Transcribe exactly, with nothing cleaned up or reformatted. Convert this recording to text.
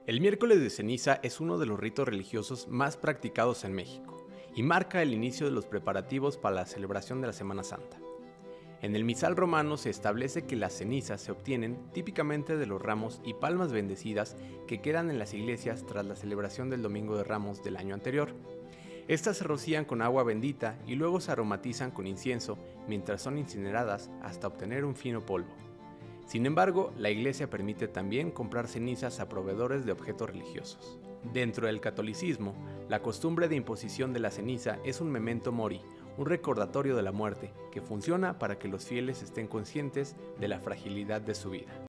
El miércoles de ceniza es uno de los ritos religiosos más practicados en México y marca el inicio de los preparativos para la celebración de la Semana Santa. En el misal romano se establece que las cenizas se obtienen típicamente de los ramos y palmas bendecidas que quedan en las iglesias tras la celebración del Domingo de Ramos del año anterior. Estas se rocían con agua bendita y luego se aromatizan con incienso mientras son incineradas hasta obtener un fino polvo. Sin embargo, la Iglesia permite también comprar cenizas a proveedores de objetos religiosos. Dentro del catolicismo, la costumbre de imposición de la ceniza es un memento mori, un recordatorio de la muerte, que funciona para que los fieles estén conscientes de la fragilidad de su vida.